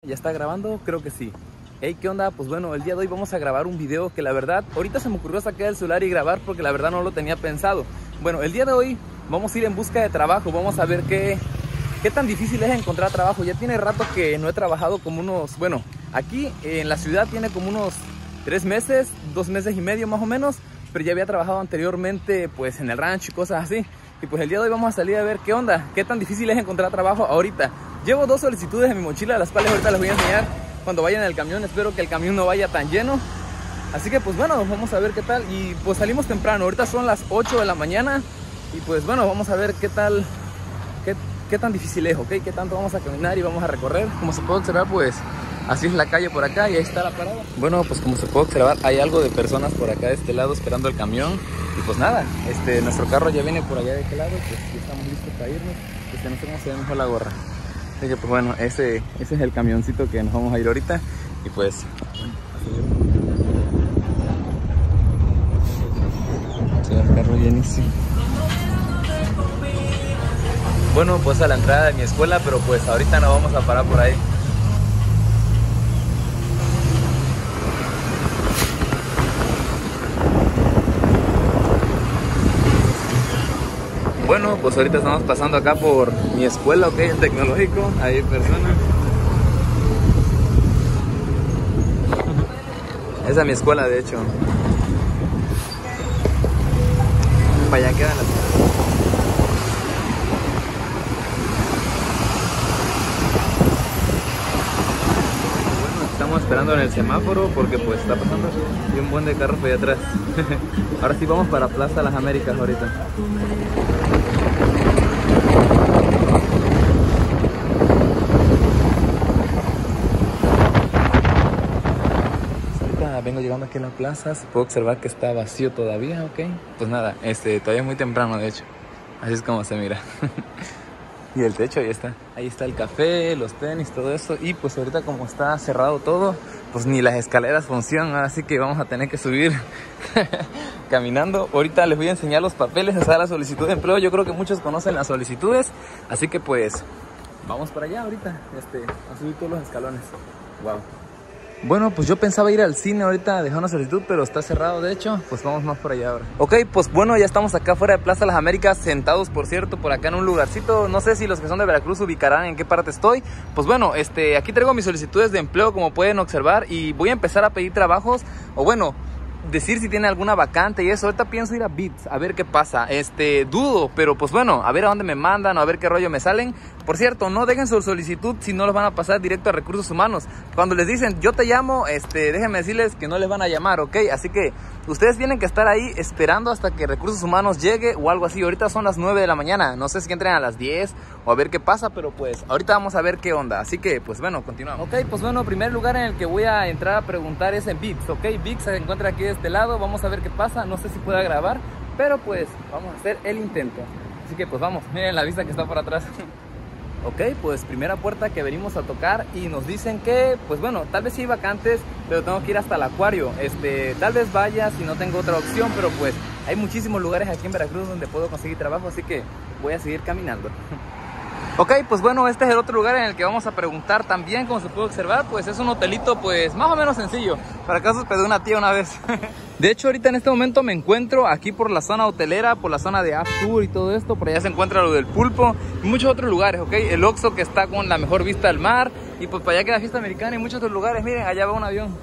¿Ya está grabando? Creo que sí. Hey, ¿qué onda? Pues bueno, el día de hoy vamos a grabar un video que la verdad, ahorita se me ocurrió sacar el celular y grabar porque la verdad no lo tenía pensado. Bueno, el día de hoy vamos a ir en busca de trabajo, vamos a ver qué tan difícil es encontrar trabajo. Ya tiene rato que no he trabajado como unos, bueno, aquí en la ciudad tiene como unos 3 meses, 2 meses y medio más o menos, pero ya había trabajado anteriormente pues en el rancho y cosas así. Y pues el día de hoy vamos a salir a ver qué onda, qué tan difícil es encontrar trabajo ahorita. Llevo 2 solicitudes en mi mochila, las cuales ahorita les voy a enseñar cuando vaya en el camión. Espero que el camión no vaya tan lleno. Así que pues bueno, vamos a ver qué tal. Y pues salimos temprano, ahorita son las 8 de la mañana. Y pues bueno, vamos a ver qué tal, qué tan difícil es, ¿ok? Qué tanto vamos a caminar y vamos a recorrer. Como se puede observar, pues así es la calle por acá y ahí está la parada. Bueno, pues como se puede observar, hay algo de personas por acá de este lado esperando el camión. Y pues nada, nuestro carro ya viene por allá de este lado, pues ya estamos listos para irnos. No sé cómo se ve mejor la gorra. Así que pues bueno, ese es el camioncito que nos vamos a ir ahorita. Y pues bueno, el carro llenísimo. Bueno, pues a la entrada de mi escuela, pero pues ahorita no vamos a parar por ahí. Bueno, pues ahorita estamos pasando acá por mi escuela, ok, el tecnológico, hay personas. Esa es mi escuela, de hecho. Para allá quedan las... Bueno, estamos esperando en el semáforo porque pues está pasando y un buen de carros por allá atrás. Ahora sí vamos para Plaza Las Américas ahorita. Vengo llegando aquí a la plaza, se puede observar que está vacío todavía, ok. Pues nada, todavía es muy temprano de hecho, así es como se mira. Y el techo ahí está el café, los tenis, todo eso. Y pues ahorita como está cerrado todo, pues ni las escaleras funcionan, así que vamos a tener que subir caminando. Ahorita les voy a enseñar los papeles, o sea, la solicitud de empleo. Yo creo que muchos conocen las solicitudes, así que pues vamos para allá ahorita, a subir todos los escalones. Wow. Bueno, pues yo pensaba ir al cine ahorita a dejar una solicitud, pero está cerrado de hecho, pues vamos más por allá ahora. Ok, pues bueno, ya estamos acá fuera de Plaza Las Américas, sentados por cierto, por acá en un lugarcito. No sé si los que son de Veracruz ubicarán en qué parte estoy. Pues bueno, aquí traigo mis solicitudes de empleo, como pueden observar, y voy a empezar a pedir trabajos, o bueno, decir si tiene alguna vacante y eso. Ahorita pienso ir a Bits a ver qué pasa. Dudo, pero pues bueno, a ver a dónde me mandan o a ver qué rollo me salen. Por cierto, no dejen su solicitud si no los van a pasar directo a Recursos Humanos. Cuando les dicen yo te llamo, déjenme decirles que no les van a llamar, ¿ok? Así que ustedes tienen que estar ahí esperando hasta que Recursos Humanos llegue o algo así. Ahorita son las 9 de la mañana, no sé si entren a las 10 o a ver qué pasa, pero pues ahorita vamos a ver qué onda. Así que pues bueno, continuamos. Ok, pues bueno, primer lugar en el que voy a entrar a preguntar es en Bits, ¿ok? Bits se encuentra aquí de este lado, vamos a ver qué pasa. No sé si pueda grabar, pero pues vamos a hacer el intento. Así que pues vamos, miren la vista que está por atrás. Ok, pues primera puerta que venimos a tocar y nos dicen que, pues bueno, tal vez sí hay vacantes, pero tengo que ir hasta el acuario. Tal vez vaya si no tengo otra opción, pero pues hay muchísimos lugares aquí en Veracruz donde puedo conseguir trabajo, así que voy a seguir caminando. Ok, pues bueno, este es el otro lugar en el que vamos a preguntar también. Como se puede observar, pues es un hotelito pues más o menos sencillo. Para acá se hospedó una tía una vez. De hecho, ahorita en este momento me encuentro aquí por la zona hotelera, por la zona de Astur y todo esto. Por allá se encuentra lo del Pulpo y muchos otros lugares, ok. El Oxxo que está con la mejor vista al mar. Y pues para allá queda Fiesta Americana y muchos otros lugares. Miren, allá va un avión.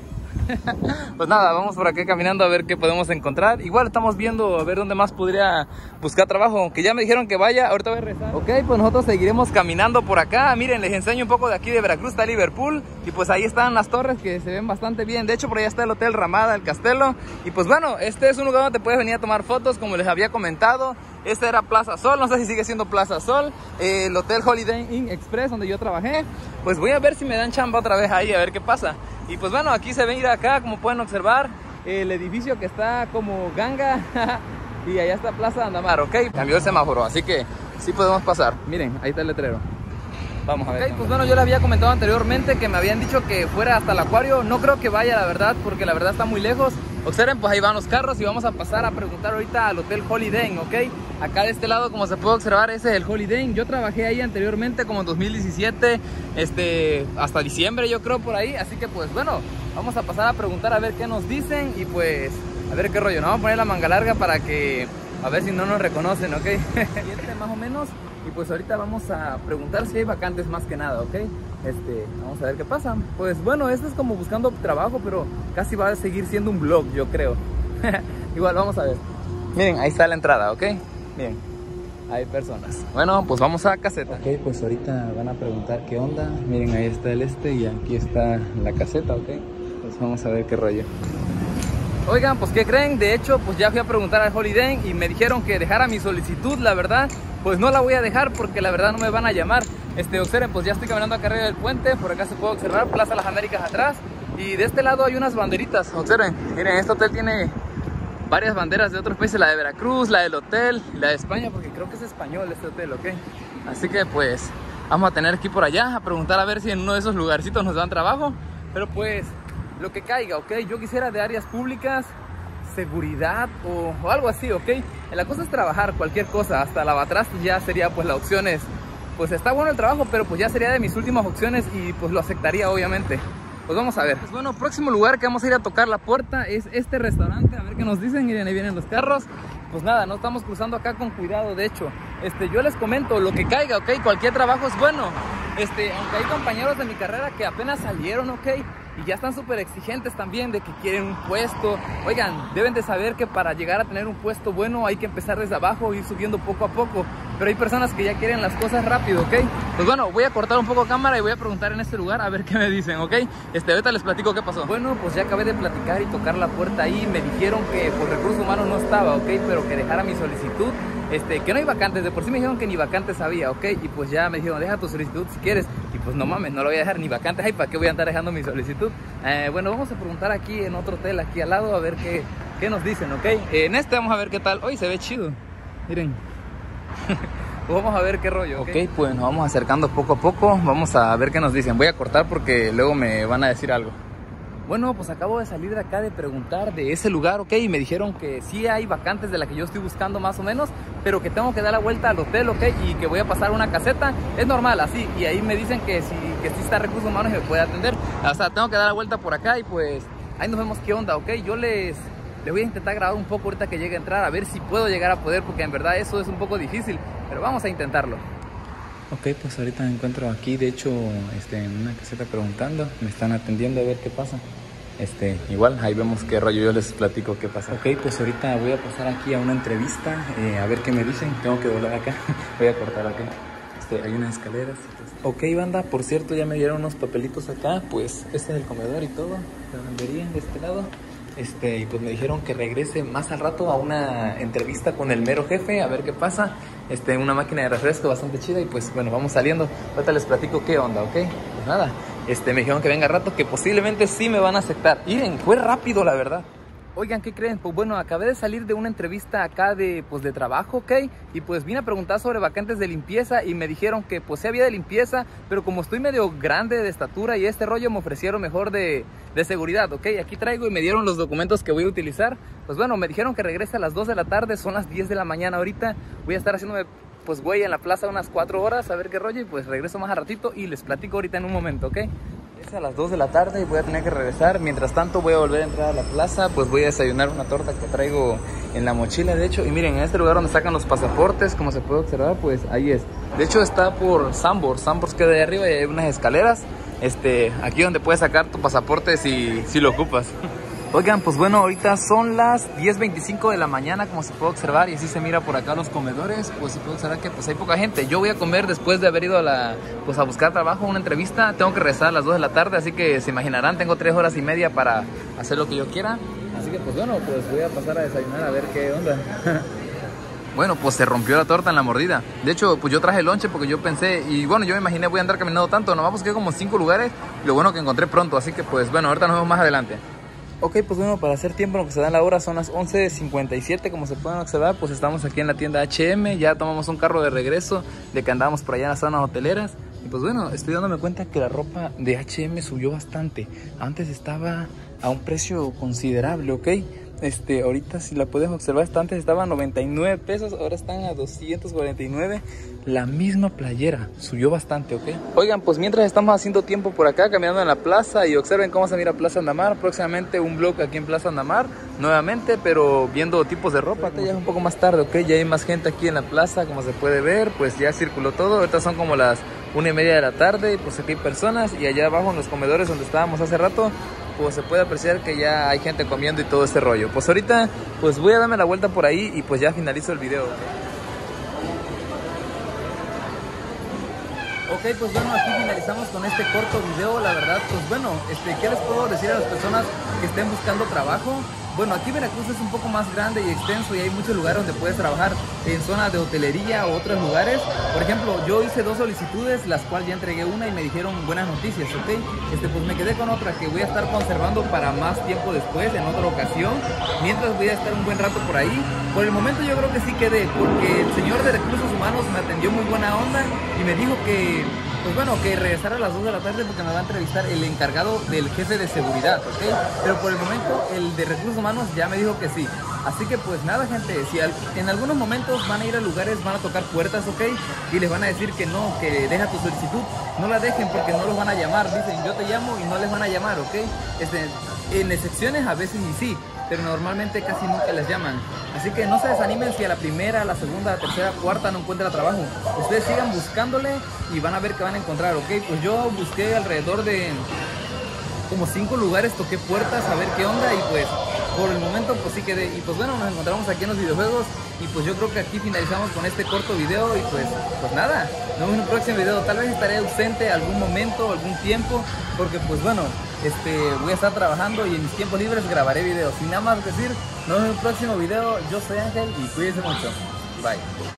Pues nada, vamos por aquí caminando a ver qué podemos encontrar. Igual estamos viendo a ver dónde más podría buscar trabajo, aunque ya me dijeron que vaya, ahorita voy a regresar. Ok, pues nosotros seguiremos caminando por acá. Miren, les enseño un poco de aquí de Veracruz, está Liverpool. Y pues ahí están las torres que se ven bastante bien. De hecho, por allá está el Hotel Ramada, el Castelo. Y pues bueno, este es un lugar donde te puedes venir a tomar fotos, como les había comentado. Este era Plaza Sol, no sé si sigue siendo Plaza Sol. El Hotel Holiday Inn Express, donde yo trabajé. Pues voy a ver si me dan chamba otra vez ahí, a ver qué pasa. Y pues bueno, aquí se ven ir acá, como pueden observar, el edificio que está como ganga. Y allá está Plaza Andamar, ok. Cambió el semáforo, así que sí podemos pasar. Miren, ahí está el letrero. Vamos a ver. Ok, pues bueno, yo le había comentado anteriormente que me habían dicho que fuera hasta el acuario. No creo que vaya, la verdad, porque la verdad está muy lejos. Observen, pues ahí van los carros y vamos a pasar a preguntar ahorita al Hotel Holiday Inn, ¿ok? Acá de este lado, como se puede observar, ese es el Holiday Inn. Yo trabajé ahí anteriormente, como en 2017, hasta diciembre yo creo por ahí. Así que pues bueno, vamos a pasar a preguntar a ver qué nos dicen y pues a ver qué rollo. Nos vamos a poner la manga larga para que, a ver si no nos reconocen, ¿ok? Más o menos. Y pues ahorita vamos a preguntar si hay vacantes más que nada, ¿ok? Vamos a ver qué pasa. Pues bueno, esto es como buscando trabajo, pero casi va a seguir siendo un vlog, yo creo. Igual, vamos a ver. Miren, ahí está la entrada, ¿ok? Bien, hay personas. Bueno, pues vamos a caseta. Ok, pues ahorita van a preguntar qué onda. Miren, ahí está el y aquí está la caseta, ¿ok? Pues vamos a ver qué rollo. Oigan, pues ¿qué creen? De hecho, pues ya fui a preguntar al Holiday Inn y me dijeron que dejara mi solicitud, la verdad. Pues no la voy a dejar porque la verdad no me van a llamar. Observen, pues ya estoy caminando acá arriba del puente. Por acá se puede observar Plaza Las Américas atrás. Y de este lado hay unas banderitas. Observen, miren, este hotel tiene varias banderas de otros países. La de Veracruz, la del hotel, la de España, porque creo que es español este hotel, ¿ok? Así que pues vamos a tener que ir por allá a preguntar a ver si en uno de esos lugarcitos nos dan trabajo. Pero pues lo que caiga, ¿ok? Yo quisiera de áreas públicas, seguridad o algo así, ¿ok? La cosa es trabajar, cualquier cosa, hasta lavatrás ya sería pues la opción es, pues está bueno el trabajo, pero pues ya sería de mis últimas opciones y pues lo aceptaría obviamente. Pues vamos a ver. Pues bueno, próximo lugar que vamos a ir a tocar la puerta es este restaurante, a ver qué nos dicen. Miren, ahí vienen los carros. Pues nada, no estamos cruzando acá con cuidado, de hecho. Yo les comento, lo que caiga, ¿ok? Cualquier trabajo es bueno. Aunque hay compañeros de mi carrera que apenas salieron, ¿ok? Y ya están súper exigentes también de que quieren un puesto. Oigan, deben de saber que para llegar a tener un puesto bueno hay que empezar desde abajo, ir subiendo poco a poco. Pero hay personas que ya quieren las cosas rápido, ¿ok? Pues bueno, voy a cortar un poco cámara y voy a preguntar en este lugar a ver qué me dicen, ¿ok? Ahorita les platico qué pasó. Bueno, pues ya acabé de platicar y tocar la puerta ahí. Me dijeron que por recursos humanos no estaba, ¿ok? Pero que dejara mi solicitud. Que no hay vacantes, de por sí me dijeron que ni vacantes había, ¿ok? Y pues ya me dijeron, deja tu solicitud si quieres. Y pues no mames, no lo voy a dejar, ni vacantes hay, ¿para qué voy a andar dejando mi solicitud? Bueno, vamos a preguntar aquí en otro hotel, aquí al lado, a ver qué nos dicen, ¿ok? Vamos a ver qué tal. Hoy se ve chido, miren. Pues vamos a ver qué rollo, ¿ok? Pues nos vamos acercando poco a poco, vamos a ver qué nos dicen. Voy a cortar porque luego me van a decir algo. Bueno, pues acabo de salir de acá de preguntar de ese lugar, ¿ok? Y me dijeron que sí hay vacantes de la que yo estoy buscando más o menos, pero que tengo que dar la vuelta al hotel, ¿ok? Y que voy a pasar una caseta, es normal, así. Y ahí me dicen que sí está recursos humanos y me puede atender. O sea, tengo que dar la vuelta por acá y pues ahí nos vemos qué onda, ¿ok? Yo les voy a intentar grabar un poco ahorita que llegue a entrar, a ver si puedo llegar a poder, porque en verdad eso es un poco difícil, pero vamos a intentarlo. Ok, pues ahorita me encuentro aquí, de hecho, en una caseta preguntando, me están atendiendo a ver qué pasa. Igual, ahí vemos qué rollo, yo les platico qué pasa. Ok, pues ahorita voy a pasar aquí a una entrevista, a ver qué me dicen. Tengo que doblar acá, voy a cortar acá. Hay unas escaleras. Ok, banda, por cierto, ya me dieron unos papelitos acá, pues este es el comedor y todo, la lavandería de este lado. Y pues me dijeron que regrese más al rato a una entrevista con el mero jefe, a ver qué pasa. Una máquina de refresco bastante chida y pues bueno, vamos saliendo. Ahorita les platico qué onda, ¿ok? Pues nada, me dijeron que venga rato, que posiblemente sí me van a aceptar. Miren, fue rápido, la verdad. Oigan, ¿qué creen? Pues bueno, acabé de salir de una entrevista acá de trabajo, ¿ok? Y pues vine a preguntar sobre vacantes de limpieza y me dijeron que pues sí había de limpieza, pero como estoy medio grande de estatura y este rollo, me ofrecieron mejor de seguridad, ¿ok? Aquí traigo y me dieron los documentos que voy a utilizar. Pues bueno, me dijeron que regrese a las 2 de la tarde, son las 10 de la mañana ahorita. Voy a estar haciéndome pues güey en la plaza unas 4 horas, a ver qué rollo, y pues regreso más a ratito y les platico ahorita en un momento, ¿ok? Es a las 2 de la tarde y voy a tener que regresar. Mientras tanto voy a volver a entrar a la plaza, pues voy a desayunar una torta que traigo en la mochila, de hecho. Y miren, en este lugar donde sacan los pasaportes, como se puede observar, pues ahí es. De hecho está por Sambors queda de arriba y hay unas escaleras. Aquí donde puedes sacar tu pasaporte si lo ocupas. Oigan, pues bueno, ahorita son las 10:25 de la mañana, como se puede observar, y así se mira por acá los comedores. Pues se puede observar que pues hay poca gente. Yo voy a comer después de haber ido a buscar trabajo, una entrevista. Tengo que regresar a las 2 de la tarde, así que se imaginarán, tengo 3 horas y media para hacer lo que yo quiera. Así que pues bueno, pues voy a pasar a desayunar a ver qué onda. Bueno, pues se rompió la torta en la mordida. De hecho, pues yo traje lonche porque yo pensé, y bueno, yo me imaginé voy a andar caminando tanto. Nomás busqué como 5 lugares, y lo bueno que encontré pronto. Así que pues bueno, ahorita nos vemos más adelante. Ok, pues bueno, para hacer tiempo en lo que se da la hora son las 11:57, como se pueden observar, pues estamos aquí en la tienda H&M, ya tomamos un carro de regreso de que andábamos por allá en las zonas hoteleras. Y pues bueno, estoy dándome cuenta que la ropa de H&M subió bastante. Antes estaba a un precio considerable, ¿ok? Ahorita si la puedes observar, antes estaba a 99 pesos, ahora están a 249. La misma playera subió bastante, ¿ok? Oigan, pues mientras estamos haciendo tiempo por acá, caminando en la plaza, y observen cómo se mira Plaza Andamar. Próximamente un vlog aquí en Plaza Andamar, nuevamente, pero viendo tipos de ropa. Ya es un poco más tarde, ¿ok? Ya hay más gente aquí en la plaza, como se puede ver, pues ya circuló todo. Ahorita son como las 1:30 de la tarde, pues aquí hay personas, y allá abajo en los comedores donde estábamos hace rato, pues se puede apreciar que ya hay gente comiendo y todo este rollo. Pues ahorita pues voy a darme la vuelta por ahí y pues ya finalizo el video. Ok, pues bueno, aquí finalizamos con este corto video. La verdad, pues bueno, ¿qué les puedo decir a las personas que estén buscando trabajo? Bueno, aquí Veracruz es un poco más grande y extenso y hay muchos lugares donde puedes trabajar en zonas de hotelería o otros lugares. Por ejemplo, yo hice 2 solicitudes, las cuales ya entregué una y me dijeron buenas noticias, ¿ok? Pues me quedé con otra que voy a estar conservando para más tiempo después, en otra ocasión. Mientras voy a estar un buen rato por ahí. Por el momento yo creo que sí quedé, porque el señor de Recursos Humanos me atendió muy buena onda y me dijo que, pues bueno, que regresara a las 2 de la tarde porque me va a entrevistar el encargado del jefe de seguridad, ¿ok? Pero por el momento el de Recursos Humanos ya me dijo que sí. Así que pues nada, gente, si en algunos momentos van a ir a lugares, van a tocar puertas, ¿ok? Y les van a decir que no, que deja tu solicitud, no la dejen porque no los van a llamar. Dicen, yo te llamo y no les van a llamar, ¿ok? En excepciones a veces y sí, pero normalmente casi nunca les llaman. Así que no se desanimen si a la primera, a la segunda, a la tercera, cuarta no encuentran trabajo. Ustedes sigan buscándole y van a ver que van a encontrar, ¿ok? Pues yo busqué alrededor de como 5 lugares, toqué puertas a ver qué onda y pues por el momento pues sí quedé. Y pues bueno, nos encontramos aquí en los videojuegos y pues yo creo que aquí finalizamos con este corto video y pues nada, nos vemos en un próximo video. Tal vez estaré ausente algún momento, algún tiempo, porque pues bueno, voy a estar trabajando y en mis tiempos libres grabaré videos. Sin nada más decir, nos vemos en un próximo video. Yo soy Ángel y cuídense mucho. Bye.